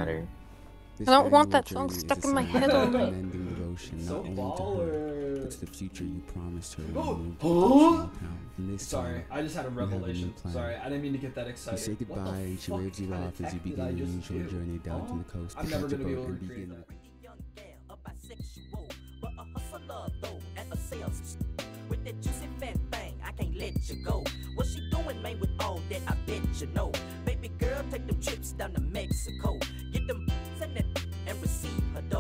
matter. This I don't want annual that song journey stuck is in my assigned head to all night. mending devotion So not only to her, but baller. to the future you promised her when Oh, you moved to huh? the small town. And this Sorry, time, I just had a have a new revelation. plan. Sorry, I didn't mean to get that you excited. say What the goodbye and she fuck waves you kind of off as you tech did begin I your just usual do? journey down to the coast to I'm never catch a gonna be boat able and to recreate begin. that. Young gal, a bisexual, but a hustler though, and a sales. With that juicy fat thing, I can't let you go. What she doing, man, with all that? I bet you know. Baby girl, take them trips down to Mexico. Get them send that and receive her dough.